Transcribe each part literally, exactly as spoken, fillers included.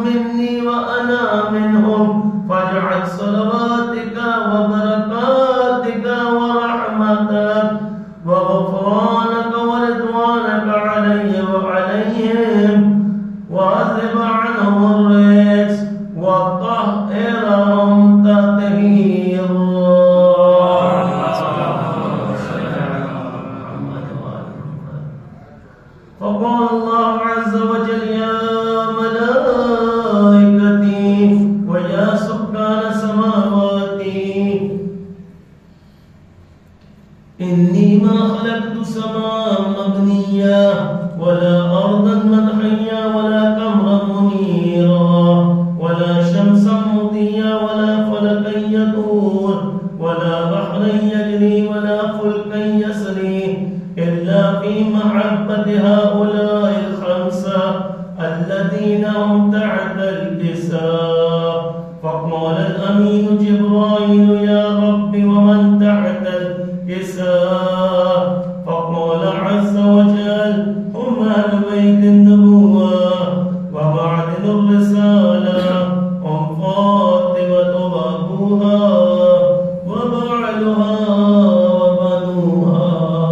مني وأنا منهم فاجعل صلواتك وبركاتك ورحمتك وغفرانك ورضوانك علي وعليهم وأذهب عنهم الرجس وطهرهم تطهيرا. فقال الله عز وجل يا ملائكتي ويا سكان سماواتي إني ما خلقت سماء مبنيا ولا أرضا مدحيا ولا قمرا منيرا ولا شمسا مضيا ولا فلكا يدور ولا بحرا يجري ولا فلكا يسري إلا في محبة هؤلاء الخمسة الذين هم تحت الكساء. فقال الأمين جبرائيل يا رب ومن تحت الكساء؟ فقال عز وجل هم أهل بيت النبوة ومعدن الرسالة هم فاطمة وأبوها وبعلها وبنوها.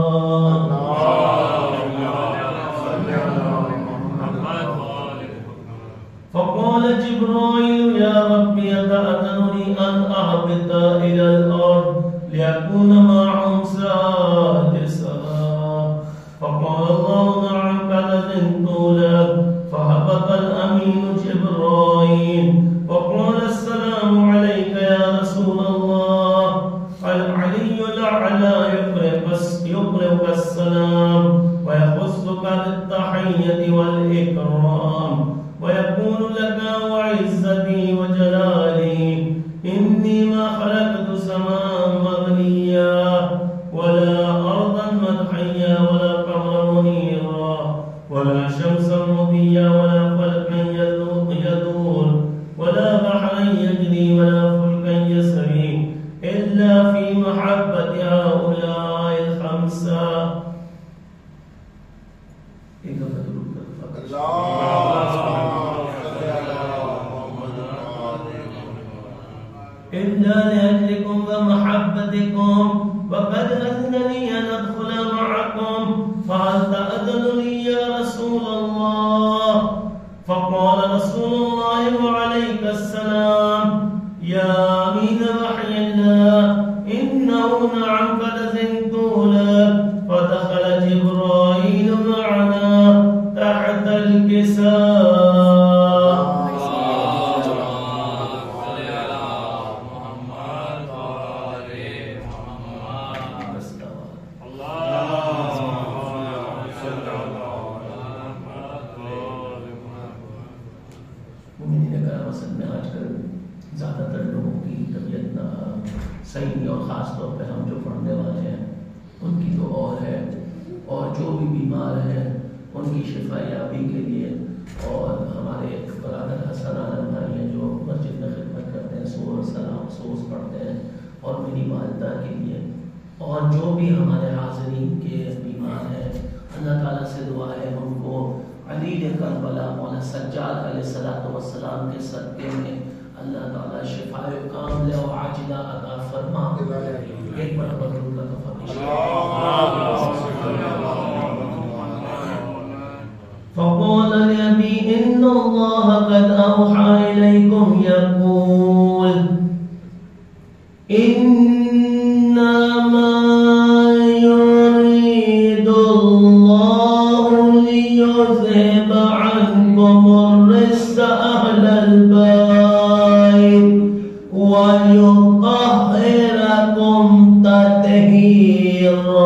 فقال جبرائيل يا رب أتأذنني أن أهبط إلى الأرض ليكون معهم سادسا؟ فقال الله نعم قد أذنت لك. فهبط الأمين جبرائيل وقال السلام عليك يا رسول الله. العلي الأعلى يقرئك السلام ويخصك بالتحية والإكرام ويقول لك وعزتي وجلالي إني ما خلقت سماء مبنيا ولا أرضا مدحيا ولا قمرا منيرا ولا شمسا مضيا ولا فلكا يدور ولا بحرا يجري ولا فلكا يسري إلا في محبة هؤلاء الخمسة. إلا لأجلكم ومحبتكم وقد أذن لي أن أدخل معكم فهل تأذن لي يا رسول الله؟ فقال رسول الله وعليك السلام يا أمين وحي الله إنه نعم قد أذنت لك. فدخل جبرائيل معنا تحت الكساء. زیادہ تر لوگوں کی طبیعت صحیح اور خاص طور پہ ہم جو پڑھنے والے ہیں ان کی تو اور ہے، اور جو بھی بیمار ہیں ان کی شفا یابی کے لیے، اور ہمارے برادر حسن عالم بھائی ہیں جو مسجد میں خدمت کرتے ہیں، سور سلام سوز پڑھتے ہیں، اور میری والدہ کے لیے، اور جو بھی ہمارے حاضرین کے بیمار ہیں اللہ تعالیٰ سے دعا ہے ان کو علی کربلا مولانا سجاد علیہ الصلوۃ والسلام کے صدقے میں اللہ تعالیٰ شفاء کاملہ و عاجلہ عطا فرما. ایک بار درود کا فقال لأبي إن الله قد أوحى إليكم يقول إنما يريد الله ليذهب عنكم الرجس أهل البيت ويطهركم تطهيرا.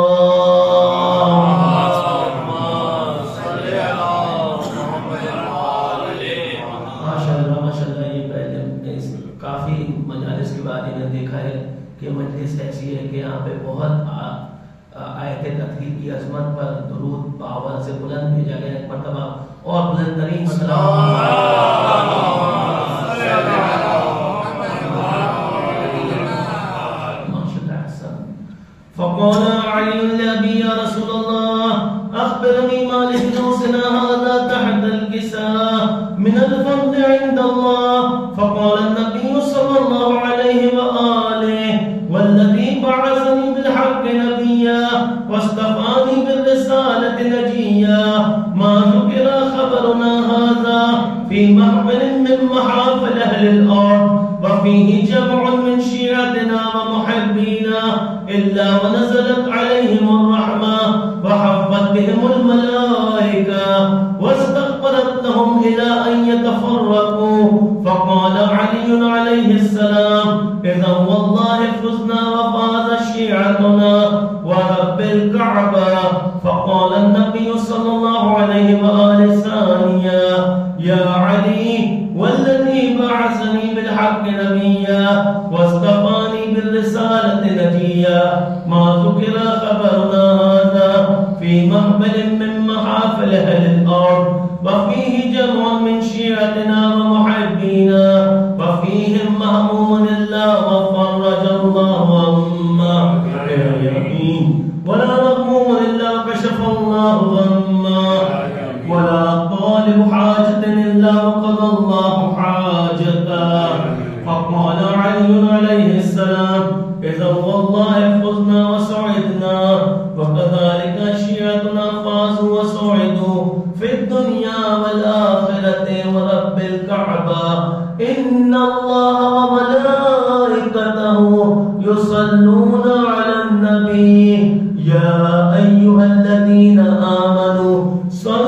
کہ مجلس ایسی ہے کہ یہاں پہ بہت آیت تطہیر کی عظمت پر درود باآواز سے بلند بھیجا گیا. ایک مرتبہ اور بلند ترین سلام فقال علي النبي يا رسول الله أخبرني ما لحدوثنا هذا تحت الكساء من الفضل عند الله. فقال النبي صلى الله عليه وآله والذي بعثني بالحق نبيا واصطفاني بالرسالة نجيا ما ذكر خبرنا هذا في محفل من محافل أهل الأرض وفيه جمع من شيعتنا ومحبينا إلا ونزلت عليهم الرحمة وحفت بهم الملائكة واستغفرت لهم إلى أن يتفرقوا. فقال علي عليه السلام إذا والله فزنا وفاز شيعتنا ورب الكعبة. فقال النبي صلى الله عليه وآله ثانيا يا علي والذي بعثني بالحق نبيا واصطفاني بالرسالة نجيا ما ذكر خبرنا هذا في محفل من محافل أهل الأرض وفيه جمع من شيعتنا ومحبينا وفيهم مهموم الله وفرج الله عما يقين ولا مغموم إلا كشف الله غما ولا طالب حاجة إلا وقضى الله حاجته. فقال علي عليه السلام إذا والله فزنا وسعدنا وكذلك شيعتنا فازوا وسعدوا في الدنيا والآخرة ورب الكعبة إن الله وملائكته يصلون على النبي يا أيها الذين آمنوا صلوا